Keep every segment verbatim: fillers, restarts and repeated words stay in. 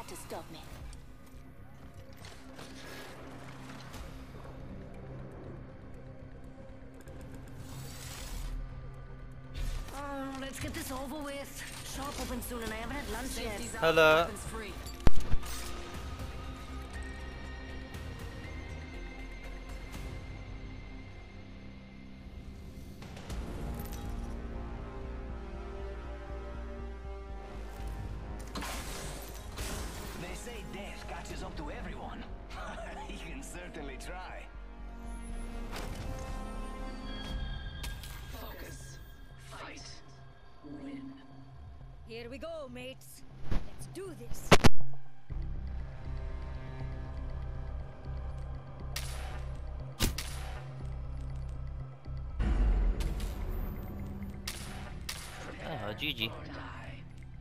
to stop me. Oh, let's get this over with. Shop open soon and I haven't had lunch yet. هلا. They say death catches up to everyone. He can certainly try. Focus. Fight. Win. Here we go, mates. Let's do this. اه جي جي. Or die.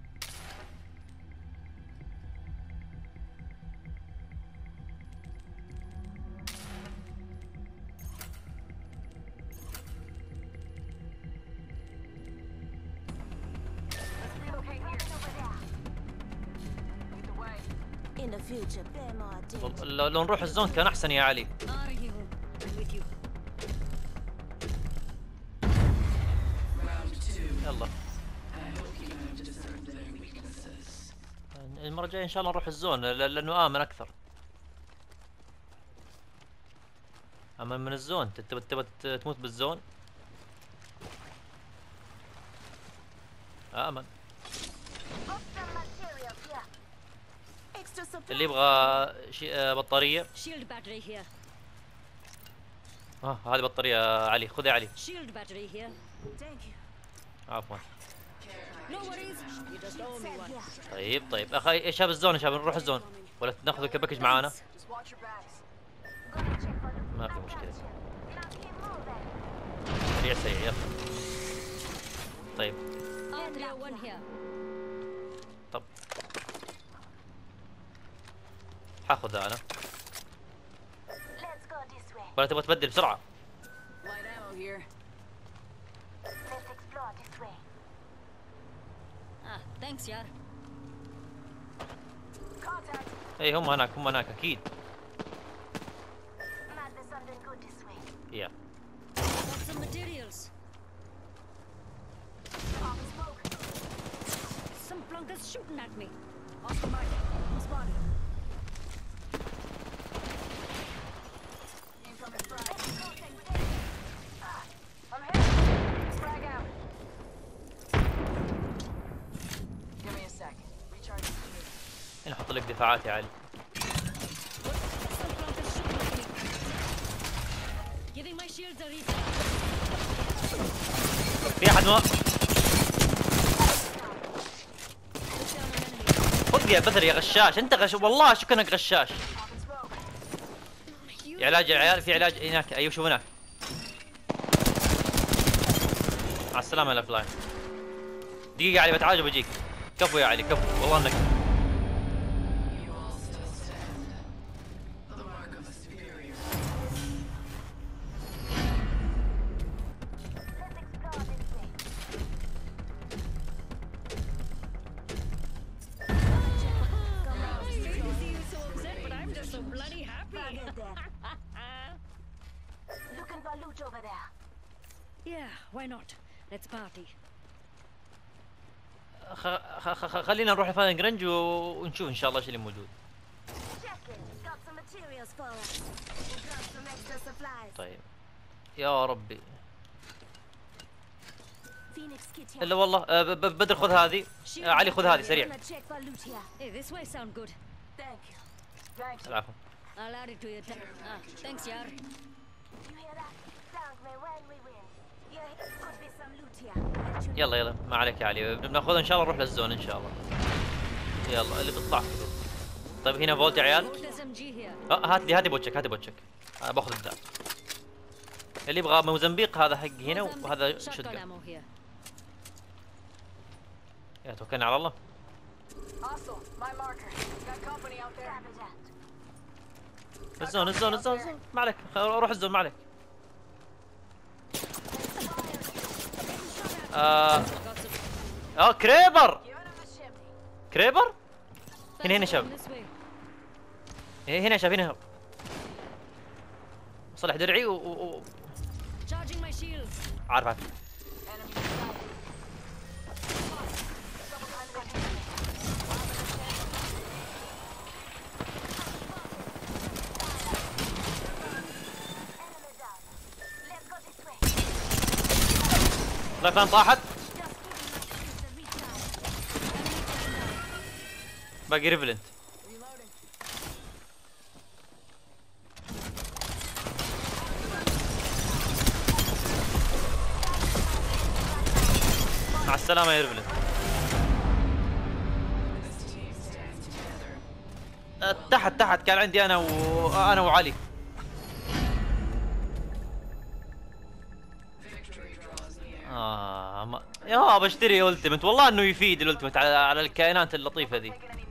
In the future, bear more attention. لو لو نروح الزون كان احسن يا علي. Are you? I'm with you. Round two. يلا I hope you have discerned their weaknesses. المرة الجاية ان شاء الله نروح الزون ل- لانه امن اكثر. اما من الزون تبى تبى تموت بالزون امن. Extra supply. اللي يبغى شيء آه، بطارية. Shield battery here. اه هذه بطارية يا علي، خذ يا علي. Shield battery here. Thank you. عفوا. No worries. You just owe me one. طيب طيب اخي يا شباب الزون يا شباب نروح الزون ولا ناخذ الباكج معانا؟ Just watch your backs. Gonna check for ما في مشكلة. Now keep moving. سريع سريع يلا. طيب Andrea one here. طب حاخذ انا Let's go this way. ولا تبغى تبدل بسرعة؟ Light ammo here. Let's explore this way. Ah, thanks, yar. Contact. اي هم هناك هم هناك اكيد. Might be something good this way. يا Got some materials. Pop smoke. Some plunkers shooting at me. Oscar Mike. Spotted. Incoming frag. Ah, I'm hit. Frag out. Give me a sec. Recharge. هنا احط لك دفاعات يا علي. Some plunkers shooting at me. Giving my shields a reset. في احد ما خذ يا بدر يا غشاش انت غش والله اشوف انك غشاش. يا علاج يا عيال في علاج هناك ايوه شوف هناك. مع السلامة يا لاين. دقيقة يا علي بتعالج وبجيك. كفو يا علي كفو والله انك You all still stand. The mark of a superior. Let's explore this way. I hate to see you so upset, but I'm just so bloody happy. Forget that. Looking for loot over there. Yeah, why not? Let's party. خ... خ... خ... خلينا نروح لفاينج رينج و... ونشوف ان شاء الله ايش اللي موجود. Check it. Got some materials for us. We got some extra supplies. طيب يا ربي Phoenix kit here. الا والله آه، ب... ب... بدر خذ هذه آه، علي خذ هذه سريع. Gonna check for loot here. Hey, this way sound good. Thank you. Thank you. العفو. I'll add it to your tab. Ah, thanks, yar. You hear that? Thank me when we win. Yeah, could be some loot here. Let you يلا يلا ما عليك يا علي بناخذها ان شاء الله نروح للزون ان شاء الله. يلا اللي بيطلع كذا. طيب هنا فولت يا عيال. Volt S M G here. اه هات لي هاتي بوتشك هاتي بوتشك. آه باخذ الدعم. اللي يبغى موزمبيق هذا حق هنا وهذا Shotgun شوتجن. ammo here. يا توكلنا على الله. Hostile, my marker. Got company out there. الزون الزون الزون الزون ما عليك روح الزون ما عليك. آه. اه كريبر Give it a shimmy. كريبر هنا هنا شاب. This way. إيه هنا شاب هنا. صلح درعي و, و... و... Charging my shields. عارف عارف. لا كان طاحت. باقي ريفلنت. مع السلامة يا ريفلنت. أه، تحت تحت كان عندي انا وانا وعلي. اه ما... يا بشتري التمت والله انه يفيد الالتمت على على الكائنات اللطيفة ذي.